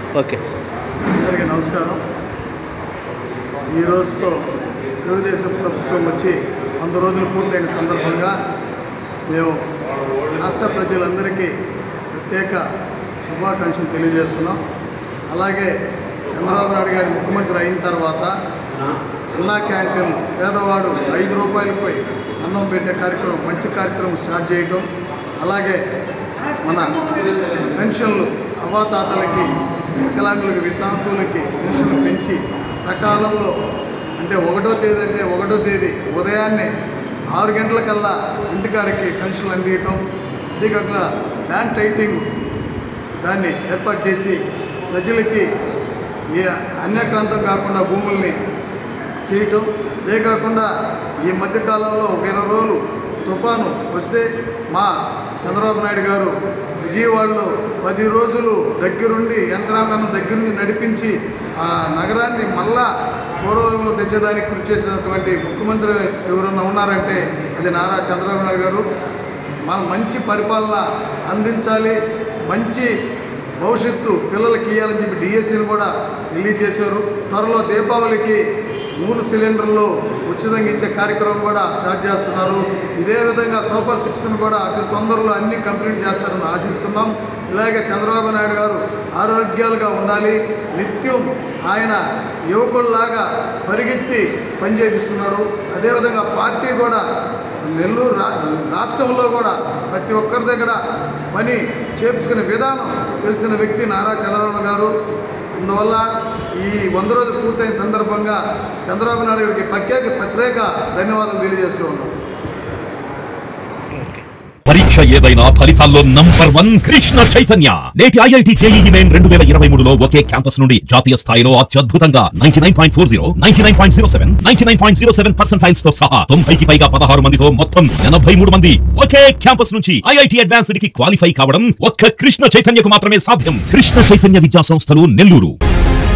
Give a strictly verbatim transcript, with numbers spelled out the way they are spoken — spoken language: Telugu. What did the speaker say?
ఓకే, అందరికీ నమస్కారం. ఈ రోజుతో తెలుగుదేశం ప్రభుత్వం వచ్చి వంద రోజులు పూర్తయిన సందర్భంగా మేము రాష్ట్ర ప్రజలందరికీ ప్రత్యేక శుభాకాంక్షలు తెలియజేస్తున్నాం. అలాగే చంద్రబాబు నాయుడు గారి ముఖ్యమంత్రి అయిన తర్వాత అన్నా క్యాంటీన్ పేదవాడు ఐదు రూపాయలపై అన్నం పెట్టే కార్యక్రమం, మంచి కార్యక్రమం స్టార్ట్ చేయడం, అలాగే మన పెన్షన్లు అవాతాతలకి, వికలాంగులకి, వితంతువులకి పెన్షన్లు పెంచి సకాలంలో అంటే ఒకటో తేదీ అంటే ఒకటో తేదీ ఉదయాన్నే ఆరు గంటలకల్లా ఇంటికాడికి పెన్షన్లు అందియటం, అంతేకాకుండా ల్యాండ్ టైటింగ్ దాన్ని ఏర్పాటు చేసి ప్రజలకి ఏ అన్యక్రాంతం కాకుండా భూముల్ని చేయటం. అదే కాకుండా ఈ మధ్యకాలంలో ఒక ఇరవై రోజులు తుఫాను వస్తే మా చంద్రబాబు నాయుడు గారు విజయవాడలో పది రోజులు దగ్గరుండి యంత్రాంగాన్ని దగ్గరుండి నడిపించి ఆ నగరాన్ని మళ్ళా పూర్వం తెచ్చేదానికి కృషి చేసినటువంటి ముఖ్యమంత్రి ఎవరన్నా ఉన్నారంటే అది నారా చంద్రబాబు నాయుడు గారు. మనం మంచి పరిపాలన అందించాలి, మంచి భవిష్యత్తు పిల్లలకి ఇవ్వాలని చెప్పి డిఎస్సీని కూడా రిలీజ్ చేశారు. త్వరలో దీపావళికి మూడు సిలిండర్లు ఉచితంగా ఇచ్చే కార్యక్రమం కూడా స్టార్ట్ చేస్తున్నారు. ఇదే విధంగా సూపర్ సిక్స్ను కూడా అతి తొందరలో అన్ని కంప్లీట్ చేస్తారని ఆశిస్తున్నాం. ఇలాగే చంద్రబాబు నాయుడు గారు ఆరోగ్యాలుగా ఉండాలి, నిత్యం ఆయన యువకుల్లాగా పరిగెత్తి పనిచేపిస్తున్నాడు. అదేవిధంగా పార్టీ కూడా నెల్లూరు రా రాష్ట్రంలో కూడా ప్రతి ఒక్కరి దగ్గర పని చేపించుకునే విధానం తెలిసిన వ్యక్తి నారా చంద్రబాబు గారు. అందువల్ల ఈ వంద రోజులు పూర్తయిన సందర్భంగా చంద్రబాబు నాయుడు గారికి ప్రత్యేక ప్రత్యేక ధన్యవాదాలు తెలియజేస్తూ ఉన్నాం. పరీక్ష ఏదైనా ఫలితాల్లో నంబర్ వన్ కృష్ణ చైతన్య. నేటి ఐఐటి జేఈఈ మెయిన్ రెండు వేల ఇరవై మూడులో ఒకే క్యాంపస్ నుండి జాతీయ స్థాయిలో అత్యద్భుతంగా ninety nine point four zero ninety nine point zero seven ninety nine point zero seven percentiles తో సహా తొంభైకి పైగా పదహారు మందితో మొత్తం ఎనభై మూడు మంది ఒకే క్యాంపస్ నుంచి ఐఐటి అడ్వాన్స్డ్ కి క్వాలిఫై కావడం ఒక్క కృష్ణ చైతన్యకు మాత్రమే సాధ్యం. కృష్ణ చైతన్య విద్యా సంస్థలు నెల్లూరు.